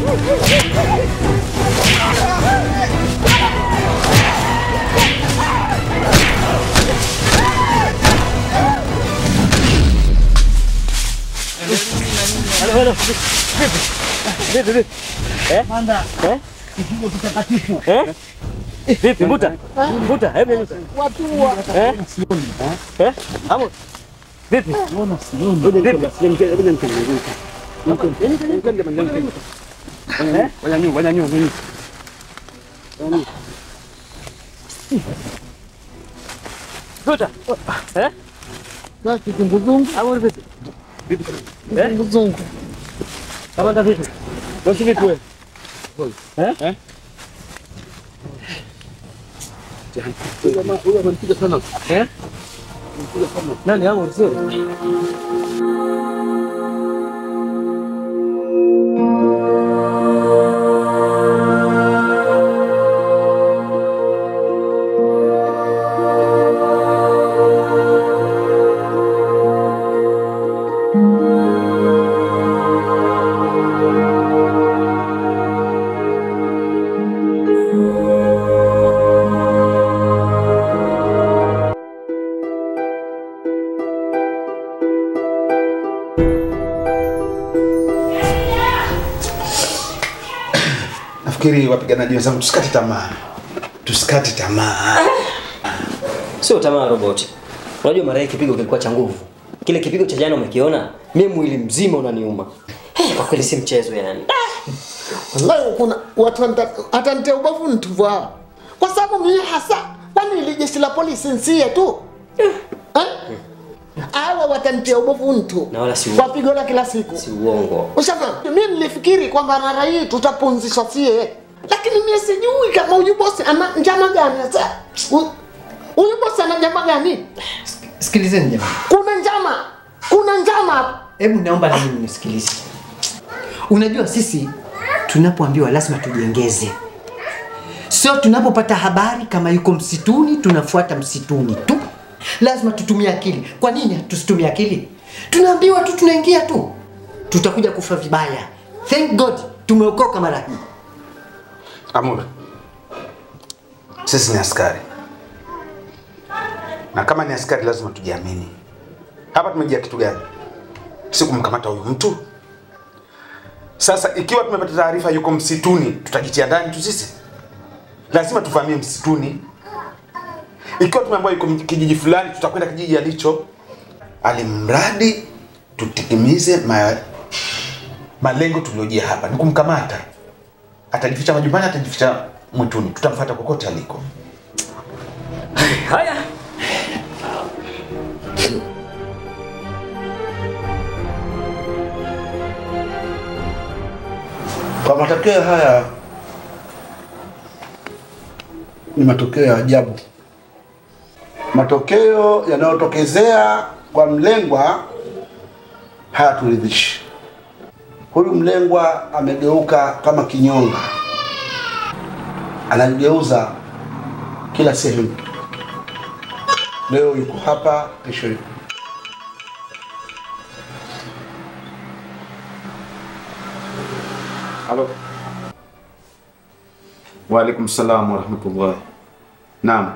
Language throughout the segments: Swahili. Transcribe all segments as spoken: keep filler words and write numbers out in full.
Halo, halo. Vipi, vipi? Eh? Manda. Eh? Kifungo kitakatifu. Eh? Vipi, Mbuta? Mbuta, hebu nyanyuka. Watu wa. Eh? Eh? Hapo. Vipi? Mbona sioni? Vipi? Hebu nyanyuka. Nyanyuka ndio nyanyuka. Eh? Wanyanyuka, wanyanyuka. Wanyanyuka. Mbuta. Eh? Kwa kizunguzungu. Hapo vipi? Vipi? Eh? Kizunguzungu. Kama ndio vipi? Basi vipi wewe? Eh? Eh? Huyo huyo anapiga sana. Eh? Anapiga sana. Nani hao sio? Nafikiri wapiganaji wenzangu tusikate tamaa. Tusikate tamaa. Sio tamaa roboti. Unajua mara hii kipigo kilikuwa cha nguvu. Kile kipigo cha jana umekiona? Mimi mwili mzima unaniuma. Eh, kwa kweli si mchezo yani. Wallahi kuna watu hata nite ubavu nituvaa. Kwa sababu mimi hasa kwani ile jeshi la polisi nsie tu. Eh? Hawa watantia ubavu mtu. Na wala si kwa pigo la kila siku. Si uongo. Ushafahamu? Mimi nilifikiri kwamba mara hii tutapunzishwa sie. Lakini mimi sijui kama huyu bosi ana njama gani sasa. Huyu bosi ana njama gani? Sikilizeni jamani. Kuna njama. Kuna njama. Hebu naomba na mimi nisikilize. Unajua sisi tunapoambiwa lazima tujiongeze. Sio tunapopata habari kama yuko msituni tunafuata msituni tu. Lazima tutumie akili. Kwa nini tusitumie akili? Tunaambiwa tu tunaingia tu. Tutakuja kufa vibaya. Thank God tumeokoka mara hii. Amur. Sisi ni askari. Na kama ni askari lazima tujiamini. Hapa tumejia kitu gani? Si kumkamata huyu mtu. Sasa ikiwa tumepata taarifa yuko msituni, tutajitia ndani tu sisi. Lazima tufahamie msituni. Ikiwa tumeambiwa yuko kijiji fulani, tutakwenda kijiji alicho. Alimradi tutikimize ma, malengo tuliojia hapa. Ni kumkamata. Atajificha majumbani, atajificha mwituni. Tutamfuata kokote aliko. Haya. Kwa matokeo haya ni matokeo ya ajabu. Matokeo yanayotokezea kwa mlengwa hayaturidhishi. Huyu mlengwa amegeuka kama kinyonga. Anageuza kila sehemu. Leo yuko hapa, kesho yuko. Halo. Wa alaikum salam wa rahmatullah. Naam.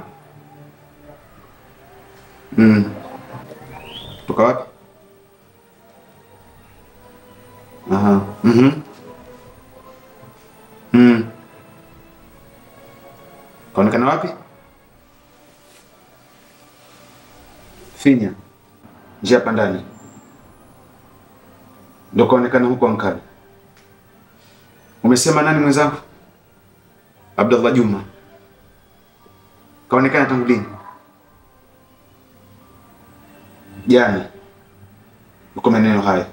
Mm. Toka wapi? Aha. Mhm. Mm. Kaonekana wapi? Finya. Njia pandani. Ndio kaonekana huko Ankara. Umesema nani mwenzangu? Abdullah Juma. Kaonekana tangu lini? Jana. Uko maeneo haya.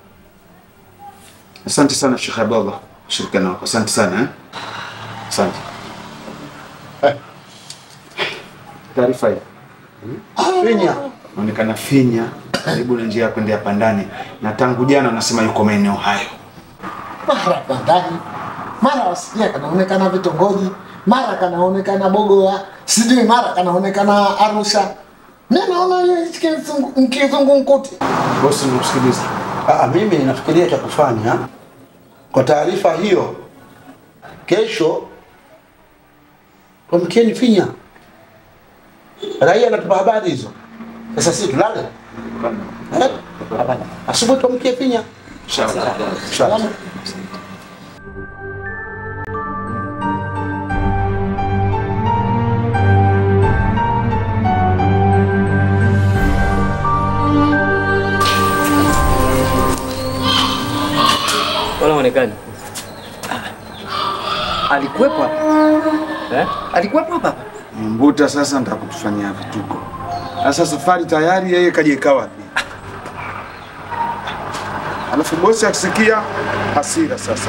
Asante sana Sheikh Abdullah. Shirikiana wako. Asante sana eh. Asante. Eh. Taarifa hii. Finya. Kaonekana Finya karibu na njia ya kwenda Pandani na tangu jana anasema yuko maeneo hayo. Mara Pandani, mara wasikia kanaonekana vitongoji, mara kanaonekana Bogoa, sijui mara kanaonekana Arusha. Mimi naona hiyo kizungu mkuti. Bosi, unasikiliza? Ah, mimi nafikiria cha kufanya Kwa taarifa hiyo, kesho tuamkieni Finya. Raia anatupa habari hizo. Sasa sisi tulale? Eh? Asubuhi tuamkie Finya. Inshallah. Inshallah. Wala mwonekani. Alikuwepo hapa. Eh? Alikuwepo hapa. Mbuta sasa nitakutufanyia vituko. Sasa safari tayari yeye kaje ikawa wapi? Alafu bosi akisikia hasira sasa.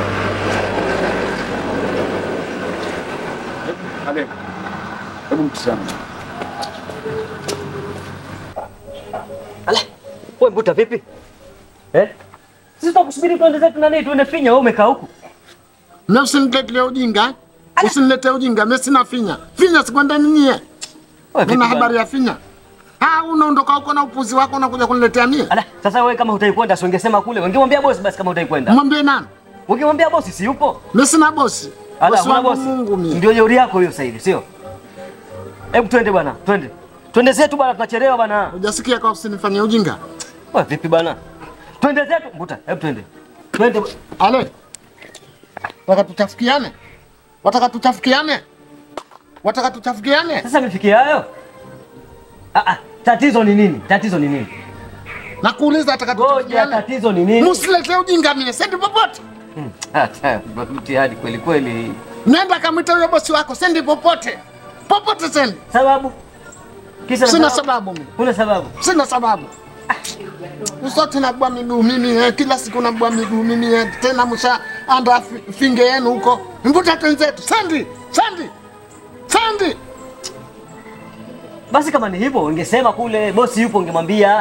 Ale. Hebu mtazame. Ala, wewe Mbuta vipi? Eh? Sisi tunakusubiri tuende zetu na nini tuende Finya, wewe umekaa huku. Na usiniletee ujinga. Usiniletee ujinga, mimi sina Finya. Finya sikwenda nini? Nina habari ya Finya. Ah, unaondoka huko na upuzi wako unakuja kuniletea mimi. Ala, sasa wewe kama hutaki kwenda, ungesema kule. Ungemwambia bosi basi kama hutaki kwenda. Mwambie nani? Ungemwambia bosi si yupo? Mimi sina bosi. Ala, Bosi huna wangu bosi. Mungu mimi. Ndio jeuri yako hiyo sasa hivi, sio? Hebu twende bwana, twende. Twende zetu bwana, tunachelewa bwana. Hujasikia kwa usinifanyie ujinga. Wewe vipi bwana? Twende zetu, Mbuta, hebu twende. Twende. Ale. Wataka tuchafukiane? Wataka tuchafukiane? Wataka tuchafukiane? Sasa nifikie hayo? Ah ah, tatizo ni nini? Tatizo ni nini? Nakuuliza wataka Ngoja, tuchafukiane? tatizo ni nini? Msiletee ujinga mimi, sendi popote. Hmm, hata mtihani kweli kweli. Nenda kamwita huyo bosi wako, sendi popote. Popote sendi. Sababu? Kisa Sina sababu mimi. Kuna sababu? Sina sababu. Usote nabwa miguu mimi eh, kila siku nabwa miguu mimi eh, tena msha anda fi- finge yenu huko. Mvuta twenzetu. Sendi, sendi. Sendi. Basi kama ni hivyo ungesema kule bosi yupo ungemwambia.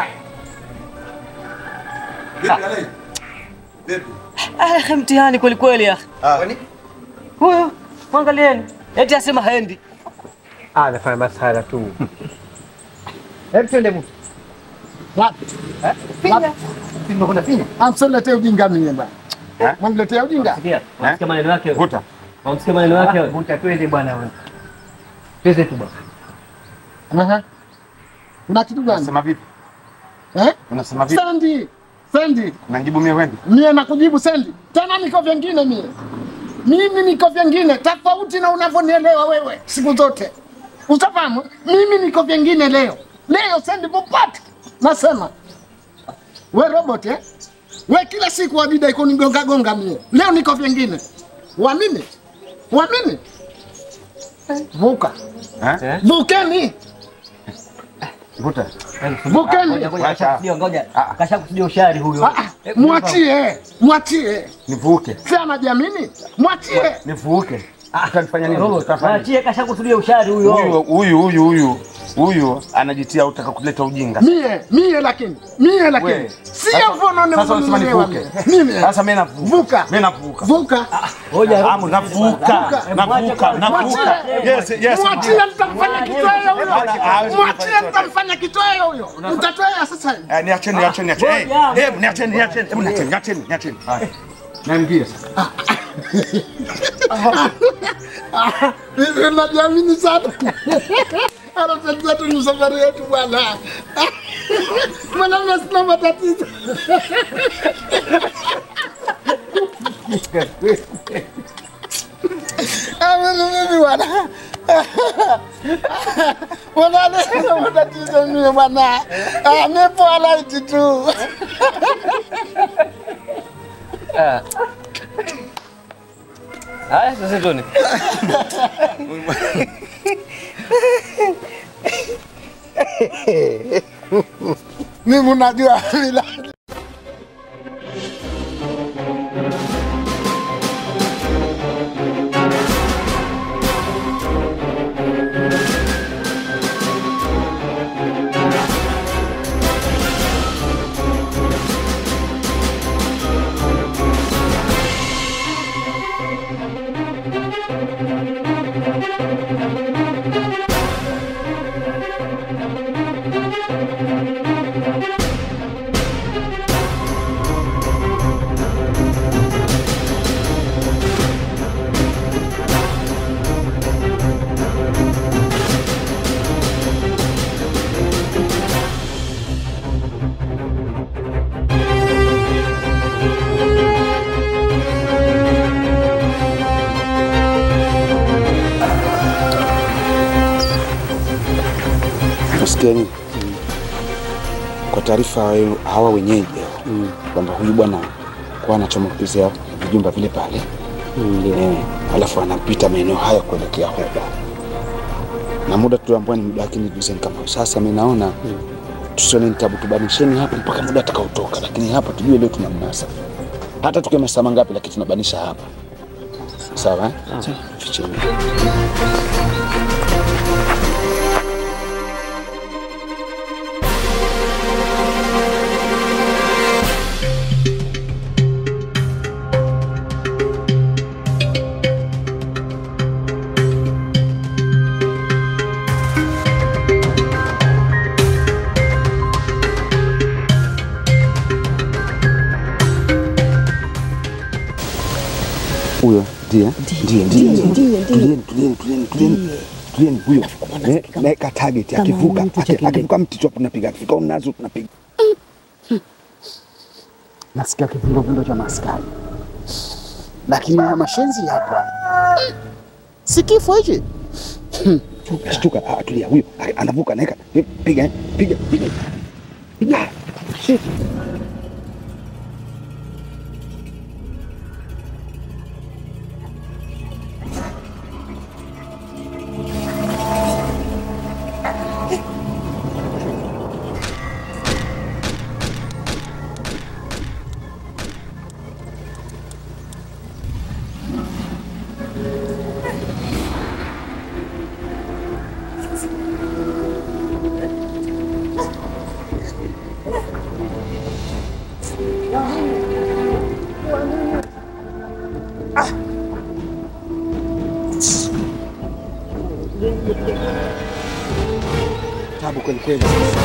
Vipi Ale? Vipi? Ah, mtihani kweli kweli ah. Ah, Huyo, mwangalieni. Eti asema haendi. Ah, anafanya masara tu. Hebu twende mtu. Wapi? Eh? Finya. Finya kuna Finya. Amsiletee ujinga mimi bwana. Eh? Mwaniletea ujinga. Sikia, unasikia maneno yake? Mbuta. Unasikia maneno yake? Mbuta twende bwana wewe. Twende tu bwana. Aha. Una kitu gani? Unasema vipi? Eh? Unasema vipi? Sendi. Sendi. Unajibu mimi wewe? Mie nakujibu sendi. Tena niko vyengine mie. Mimi niko vyengine tofauti na unavyonielewa wewe siku zote. Usafahamu? Mimi niko vyengine leo. Leo sendi popote. Nasema. We robot eh? We kila siku wabida iko nigonga gonga mie. Leo niko vyengine. Uamini? Uamini? Vuka. Eh? Vukeni. Mbuta. Vukeni. Ngoja, ngoja. Kashakusudia ushari huyo. Ah, ah, Mwachie. Mwachie. Nivuke. Si anajiamini? Mwachie. Nivuke. Utanifanya nini? Utafanya. Mwachie kashakusudia ushari huyo. Huyu huyu huyu huyu huyu anajitia utaka kuleta ujinga. Mie, mie lakini. Mie lakini. Wewe. Sio Sasa- vono ne sasa unasema mwenyewe. nivuke. Mimi. Sasa mimi navuka. Vuka. Mimi navuka. Vuka. Ngoja. Amu navuka. Navuka. Navuka. Yes, yes. Mwachie nitamfanya kitoweo huyo. Hawezi Mwachie kufanya nitamfanya kitoweo huyo. Mtatoea sasa hivi. Eh, niacheni, niacheni, niacheni. Eh, eh, niacheni, niacheni. Hebu niacheni, niacheni, niacheni. Haya. Naingia sasa. Mimi najiamini sana. Ana tatizo ni safari yetu bwana. Mwana mimi sina matatizo. Amini mimi bwana. Bwana leo matatizo mimi bwana. Ah, nipo alaiti tu. Haya sasa tuone. Mimi unajua mila Sikieni. Mm. Kwa taarifa hawa wenyeji mm. kwamba huyu bwana kwa anachomokizea vijumba vile pale. Mm. Eh, alafu anapita maeneo haya kuelekea huko. Na muda tuliambiwa ni muda wake ni duzeni kama sasa mimi naona mm. tusione nitabu tubanisheni hapa mpaka muda atakaotoka, lakini hapa tujue leo tunamnasa. Hata tukemesa mangapi lakini tunabanisha hapa. Sawa? Sawa. Ficheni. Huyo ndiye ndiye ndiye ndiye tulieni tulieni tulieni tulieni tulieni huyo na ka target akivuka akivuka mti tu tunapiga akifika unazo tunapiga. Nasikia kifungo vindo cha maskari, lakini ya mashenzi hapa si kifo hichi. Shtuka, tulia, huyo anavuka naeka piga piga piga piga. Shit. Tabu kweli kweli.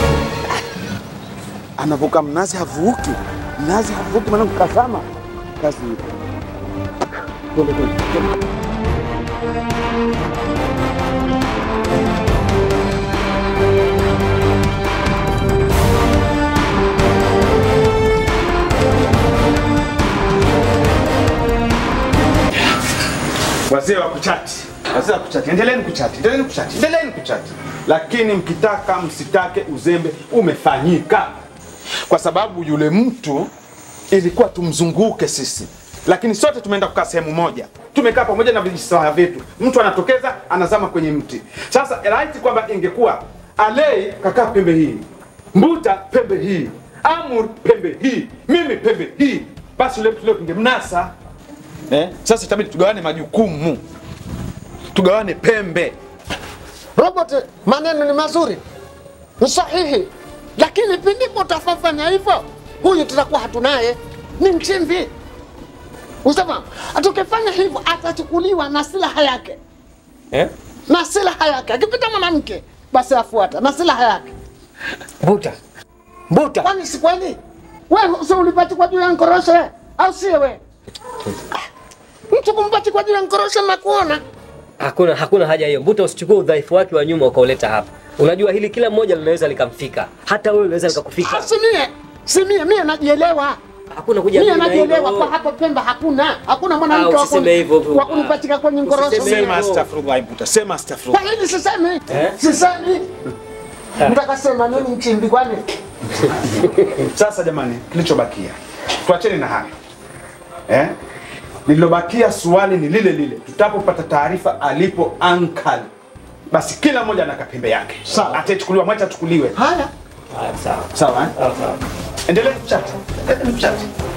Anavuka mnazi havuki. Mnazi havuki maana kukazama. Kazi. Pole pole. Wazee wa kuchati. Wazee wa kuchati. Endeleeni kuchati. Endeleeni kuchati. Endeleeni kuchati. Lakini mkitaka msitake uzembe umefanyika. Kwa sababu yule mtu ilikuwa tumzunguke sisi. Lakini sote tumeenda kukaa sehemu moja. Tumekaa pamoja na vijisawa vyetu. Mtu anatokeza anazama kwenye mti. Sasa right kwamba ingekuwa Alei kakaa pembe hii. Mbuta pembe hii. Amur pembe hii. Mimi pembe hii. Basi yule mtu leo tungemnasa. Eh? Sasa itabidi tugawane majukumu. Tugawane pembe. Robert, maneno ni mazuri, ni sahihi, lakini pindi utafanya hivyo, huyu tutakuwa hatunaye, ni mchimbi. Usema, atukifanya hivyo atachukuliwa na silaha yake. Eh? Na silaha yake. Akipita mwanamke, basi afuata na silaha yake. Mbuta. Mbuta. Kwani si kweli? Wewe sio ulipati kwa juu ya nkorosho wewe? Au si wewe? Mtu kumpati kwa juu ya nkorosho na kuona. Hakuna hakuna haja hiyo. Mbuta, usichukue udhaifu wake wa nyuma ukauleta hapa. Unajua hili kila mmoja linaweza likamfika. Hata wewe unaweza likakufika. Ah, si mie. Si mie, mie najielewa. Hakuna kuja mimi najielewa kwa hapa Pemba hakuna. Hakuna mwanamke wa kunipatika kwenye ngorosho. Sema astaghfirullah Mbuta. Sema astaghfirullah. Kwa nini sisemi? Sisemi. Mtakasema nini mchimbi kwani? Sasa jamani, kilichobakia tuacheni na haya. Eh? Lililobakia swali ni lile lile. Tutapopata taarifa alipo uncle, basi kila mmoja ana kapembe yake. Sawa. Atachukuliwa, mwacha achukuliwe. Haya. Haya, sawa. Sawa eh? Sawa. Endelea kuchati. Endelea kuchati.